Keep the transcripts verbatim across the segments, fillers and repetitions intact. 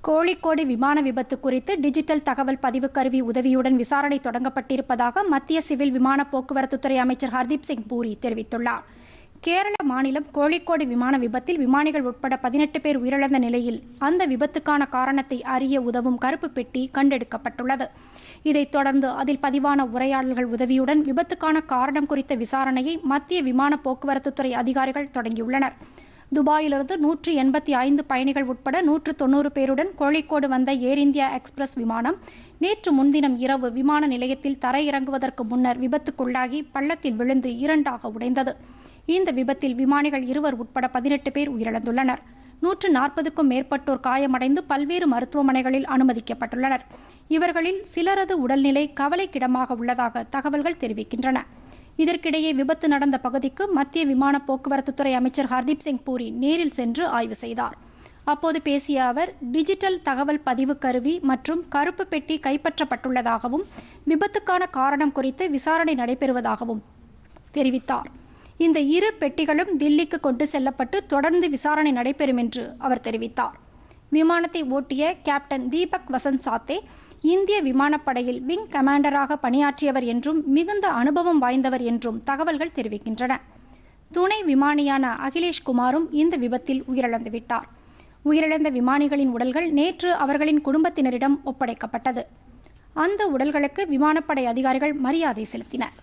கோழிக்கோடு விமான விபத்து குறித்து டிஜிட்டல் தகவல் பதிவு கருவி உதவியுடன் விசாரணை தொடங்கப்பட்டிருப்பதாக மத்திய சிவில் விமான போக்குவரத்துத்துறை அமைச்சர் ஹர்தீப் சிங் பூரி தெரிவித்துள்ளார். கேரள மாநிலம் கோழிக்கோடு விமான விபத்தில் விமானிகள் உட்பட பதினெட்டு பேர் உயிரிழந்த நிலையில் அந்த விபத்துக்கான காரணத்தை அறிய உதவும் கருப்பு பெட்டி கண்டெடுக்கப்பட்டுள்ளது. இதைத் தொடர்ந்து அதில் பதிவான உரையாடல்கள் உதவியுடன் விபத்துக்கான காரணம் குறித்த விசாரணையை மத்திய விமான போக்குவரத்துத்துறை அதிகாரிகள் தொடங்கியுள்ளனர். துபாயிலிருந்து நூற்றி எண்பத்தி ஐந்து பயணிகள் உட்பட நூற்று தொன்னூறு பேருடன் கோழிக்கோடு வந்த ஏர் இந்தியா எக்ஸ்பிரஸ் விமானம் நேற்று முன்தினம் இரவு விமான நிலையத்தில் தரையிறங்குவதற்கு முன்னர் விபத்துக்குள்ளாகி பள்ளத்தில் விழுந்து இரண்டாக உடைந்தது. இந்த விபத்தில் விமானிகள் இருவர் உட்பட பதினெட்டு பேர் உயிரிழந்துள்ளனர். நூற்று நாற்பதுக்கும் மேற்பட்டோர் காயமடைந்து பல்வேறு மருத்துவமனைகளில் அனுமதிக்கப்பட்டுள்ளனர். இவர்களில் சிலரது உடல்நிலை கவலைக்கிடமாக உள்ளதாக தகவல்கள் தெரிவிக்கின்றன. இதற்கிடையே விபத்து நடந்த பகுதிக்கு மத்திய விமான போக்குவரத்துத்துறை அமைச்சர் ஹர்தீப் சிங் பூரி நேரில் சென்று ஆய்வு செய்தார். அப்போது பேசிய அவர், டிஜிட்டல் தகவல் பதிவு கருவி மற்றும் கருப்பு பெட்டி கைப்பற்றப்பட்டுள்ளதாகவும் விபத்துக்கான காரணம் குறித்து விசாரணை நடைபெறுவதாகவும் தெரிவித்தார். இந்த இரு பெட்டிகளும் தில்லிக்கு கொண்டு செல்லப்பட்டு தொடர்ந்து விசாரணை நடைபெறும் என்று அவர் தெரிவித்தார். விமானத்தை ஓட்டிய கேப்டன் தீபக் வசந்த் சாத்தே இந்திய விமானப்படையில் விங் கமாண்டராக பணியாற்றியவர் என்றும் மிகுந்த அனுபவம் வாய்ந்தவர் என்றும் தகவல்கள் தெரிவிக்கின்றன. துணை விமானியான அகிலேஷ் குமாரும் இந்த விபத்தில் உயிரிழந்துவிட்டார். உயிரிழந்த விமானிகளின் உடல்கள் நேற்று அவர்களின் குடும்பத்தினரிடம் ஒப்படைக்கப்பட்டது. அந்த உடல்களுக்கு விமானப்படை அதிகாரிகள் மரியாதை செலுத்தினர்.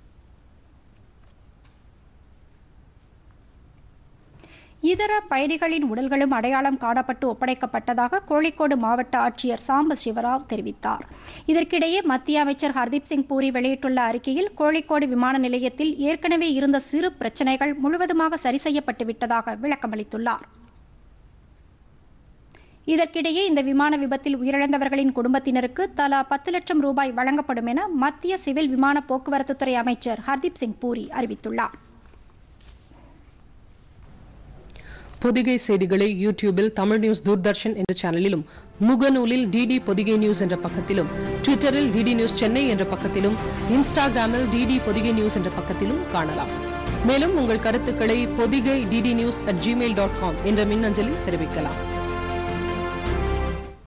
இதர பயணிகளின் உடல்களும் அடையாளம் காணப்பட்டு ஒப்படைக்கப்பட்டதாக கோழிக்கோடு மாவட்ட ஆட்சியர் சாம்ப சிவராவ் தெரிவித்தார். இதற்கிடையே மத்திய அமைச்சர் ஹர்தீப் சிங் பூரி வெளியிட்டுள்ள அறிக்கையில், கோழிக்கோடு விமான நிலையத்தில் ஏற்கனவே இருந்த சிறு பிரச்சினைகள் முழுவதுமாக சரி செய்யப்பட்டு விட்டதாக விளக்கமளித்துள்ளார். இதற்கிடையே இந்த விமான விபத்தில் உயிரிழந்தவர்களின் குடும்பத்தினருக்கு தலா பத்து லட்சம் ரூபாய் வழங்கப்படும் என மத்திய சிவில் விமான போக்குவரத்துத்துறை அமைச்சர் ஹர்தீப் சிங் பூரி அறிவித்துள்ளார். பொதிகை செய்திகளை யூடியூபில் தமிழ் நியூஸ் தூர்தர்ஷன் என்ற சேனலிலும், முகநூலில் டிடி பொதிகை நியூஸ் என்ற பக்கத்திலும், ட்விட்டரில் டிடி நியூஸ் சென்னை என்ற பக்கத்திலும், இன்ஸ்டாகிராமில் டிடி பொதிகை நியூஸ் என்ற பக்கத்திலும் காணலாம். மேலும் உங்கள் கருத்துக்களை Pothigai DD news at Gmail dot com என்ற மின்னஞ்சலில் தெரிவிக்கலாம்.